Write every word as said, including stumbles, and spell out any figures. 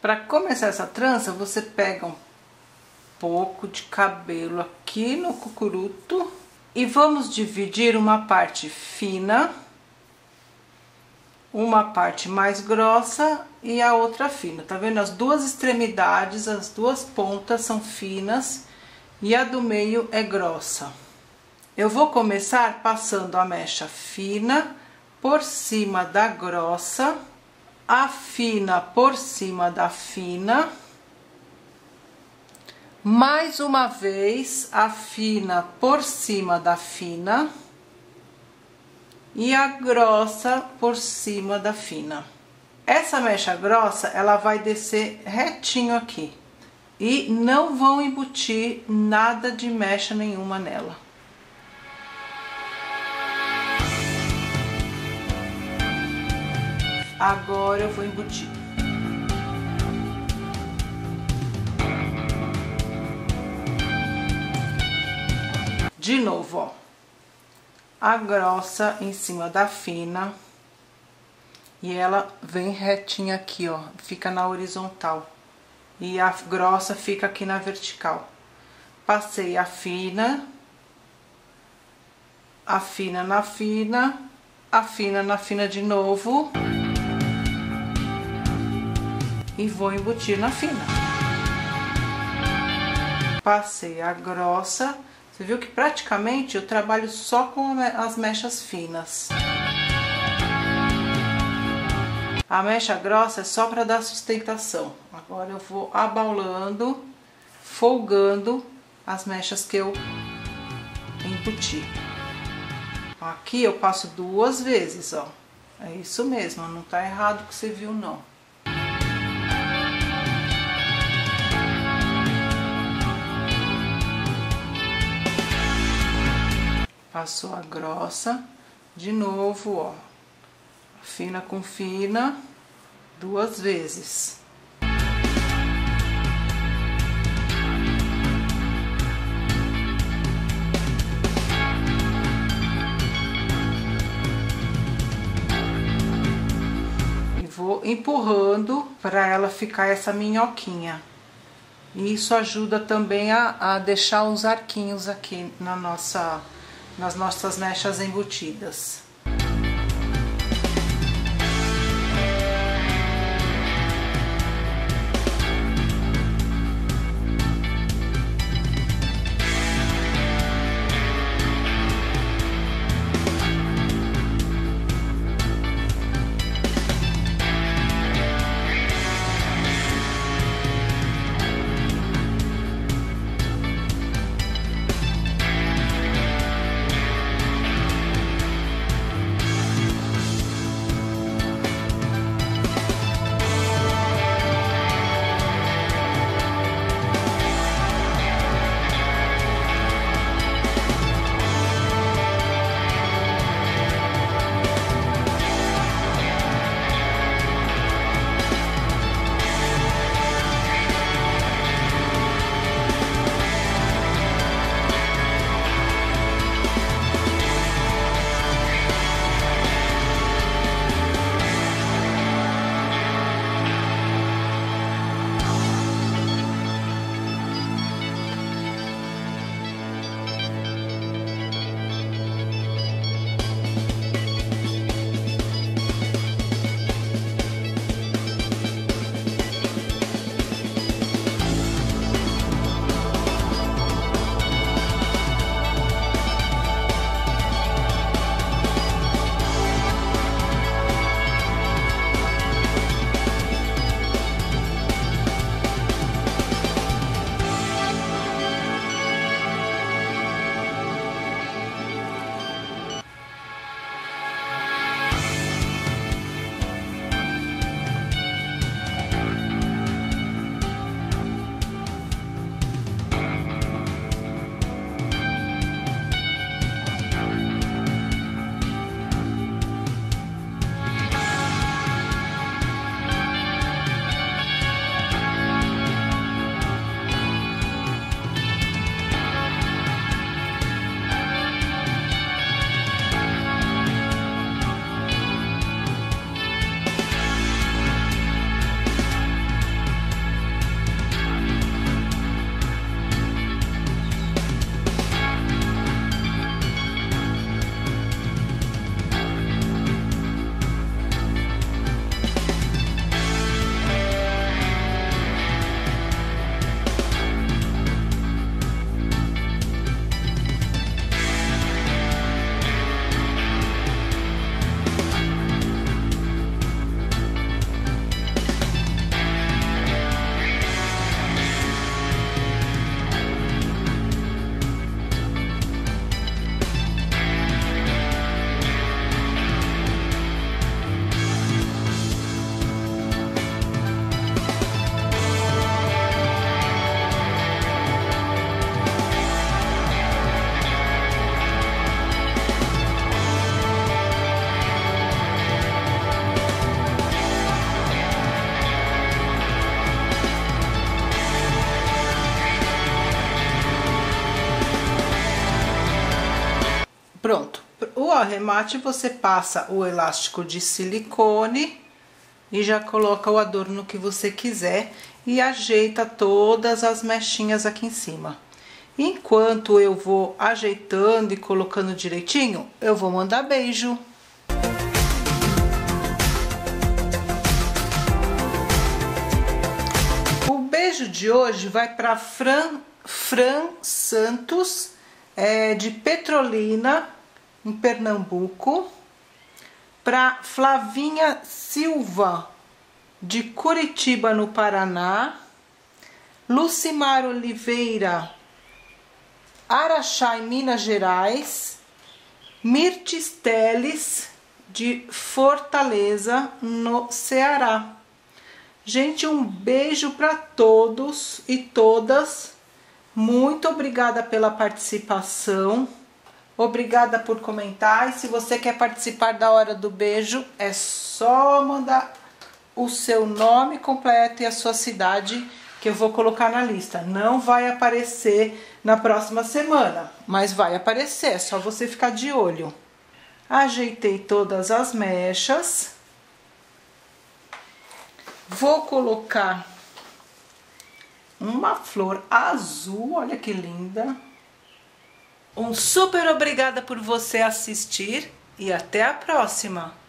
Para começar essa trança, você pega um pouco de cabelo aqui no cucuruto e vamos dividir uma parte fina, uma parte mais grossa e a outra fina. Tá vendo? As duas extremidades, as duas pontas são finas e a do meio é grossa. Eu vou começar passando a mecha fina por cima da grossa, a fina por cima da fina, mais uma vez a fina por cima da fina e a grossa por cima da fina. Essa mecha grossa, ela vai descer retinho aqui e não vão embutir nada de mecha nenhuma nela. Agora eu vou embutir. De novo, ó. A grossa em cima da fina. E ela vem retinha aqui, ó. Fica na horizontal. E a grossa fica aqui na vertical. Passei a fina. A fina na fina. A fina na fina de novo. E vou embutir na fina. Passei a grossa. Você viu que praticamente eu trabalho só com as mechas finas. A mecha grossa é só para dar sustentação. Agora eu vou abaulando, folgando as mechas que eu embuti. Aqui eu passo duas vezes, ó. É isso mesmo, não tá errado o que você viu, não. Passou a grossa, de novo, ó, fina com fina, duas vezes. E vou empurrando para ela ficar essa minhoquinha. E isso ajuda também a, a deixar os arquinhos aqui na nossa... nas nossas mechas embutidas. Pronto. O arremate você passa o elástico de silicone e já coloca o adorno que você quiser e ajeita todas as mechinhas aqui em cima. Enquanto eu vou ajeitando e colocando direitinho, eu vou mandar beijo. O beijo de hoje vai para Fran, Fran Santos, é, de Petrolina, em Pernambuco. Para Flavinha Silva, de Curitiba, no Paraná. Lucimar Oliveira, Araxá, em Minas Gerais. Mirtes Teles, de Fortaleza, no Ceará. Gente, um beijo para todos e todas. Muito obrigada pela participação. Obrigada por comentar. E se você quer participar da hora do beijo, é só mandar o seu nome completo e a sua cidade, que eu vou colocar na lista. Não vai aparecer na próxima semana, mas vai aparecer, é só você ficar de olho. Ajeitei todas as mechas. Vou colocar uma flor azul, olha que linda. Um super obrigada por você assistir e até a próxima!